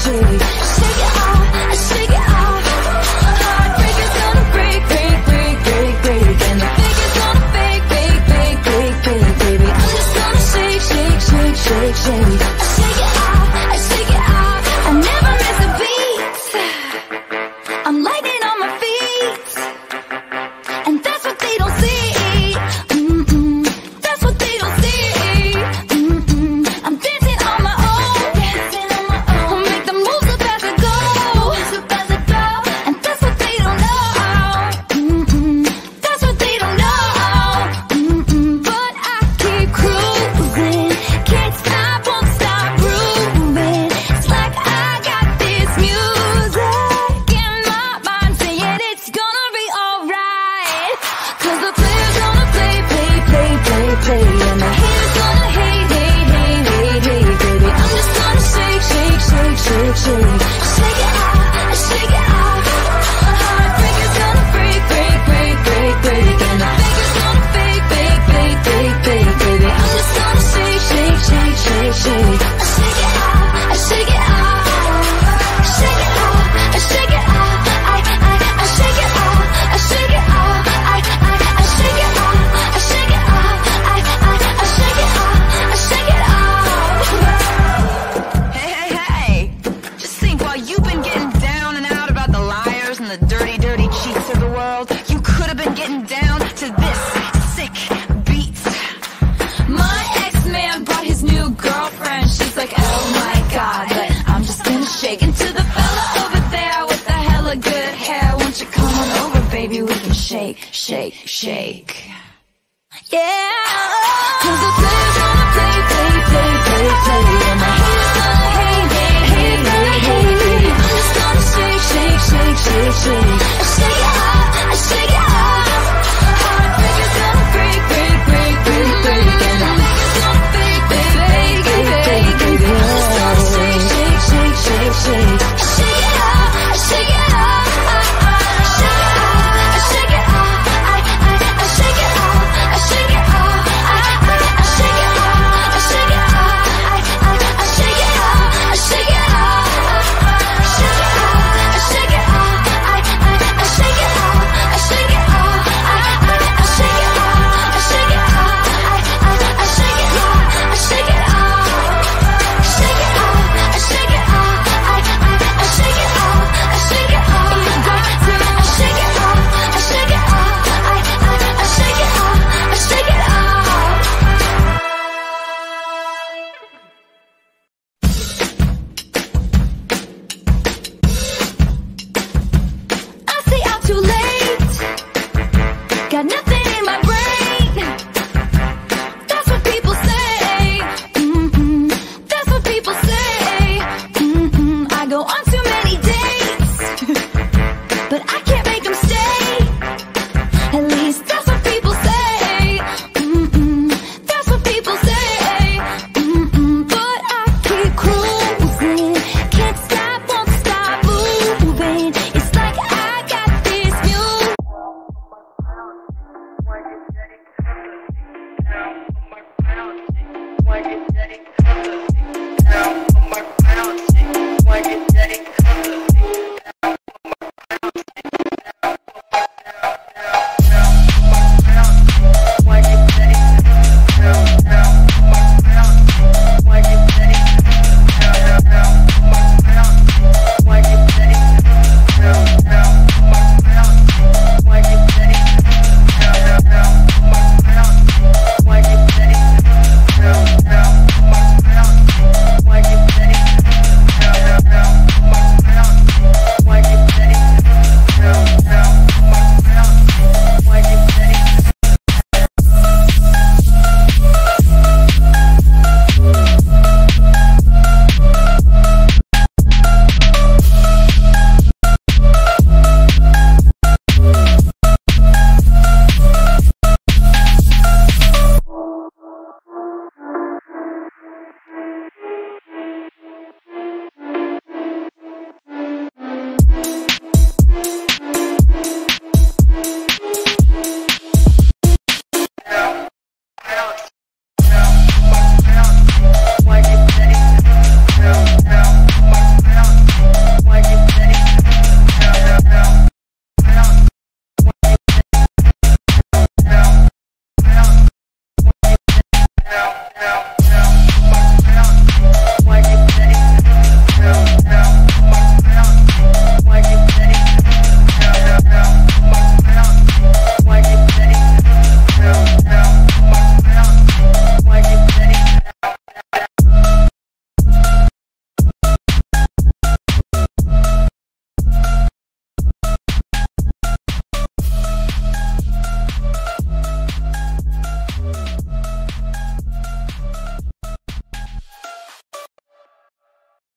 shake. Shake it off, shake it off. Heartbreaker's gonna break, break, break, break, break. And the fake is gonna fake, fake, fake, fake, fake, baby. I'm just gonna shake, shake, shake, shake, shake. I shake it off, I shake it off. I never miss a beat. I'm lightning on my feet, and that's what they don't see. That's what they don't see. I'm dancing on my own, I'll make the moves up as I go, and that's what they don't know. That's what they don't know. But I keep cruising, can't stop, won't stop grooving. It's like I got this music in my mind saying it's gonna be alright. 'Cause the player's gonna play, play, play, play, play, and the haters gonna hate, hate, hate, hate, hate, baby. I'm just gonna shake, shake, shake, shake, shake. Shake it off, shake it off. Heartbreaker's gonna break, break, break, break, break, and the faker's gonna fake, fake, fake, fake, fake, baby. I'm just gonna shake, shake, shake, shake, shake. I shake it off, I shake it off. Shake it off, I shake it off. I shake it off, I shake it off. I shake it off, I shake it off. I shake it off, I shake it off. Hey, hey, hey! Just think, while you've been getting down and out about the liars and the dirty, dirty cheats of the world, you could have been getting down to this sick beat. My ex-man brought his new girlfriend. She's like, oh my god, but I'm just gonna shake into the fella over there with the hella good hair. Won't you come on over, baby? We can shake, shake, shake. Yeah. 'Cause the player's gonna play, play, play, play, play, and the haters gonna hate, hate, hate, hate, hate, baby. I'm just gonna shake, shake, shake, shake, shake. I shake it off, I shake it off. Heartbreaker's gonna break, break, break, break, break, and the faker's gonna fake, fake, fake, fake, fake, baby. I'm just gonna shake, shake, shake, shake, shake. I shake it off, I shake it off. Shake it off, I shake it off. I shake it off, I shake it off. I shake it off, I shake it off. I shake it off, I shake it off. Shake it off, I shake it off. I shake it off, I shake it off. I shake it off, I shake it off. I shake it off, I shake it off. Shake it off, I shake it off. I shake it off, I shake it off. I shake it off, I shake it off. I shake it off, I shake it off. I stay out too late, got nothing in my brain. That's what people say. That's what people say. I go on too many dates, but I can't make them stay. At least that's what people say. That's what people say. But I keep cruising, can't stop, won't stop moving. It's like I got this music. Why you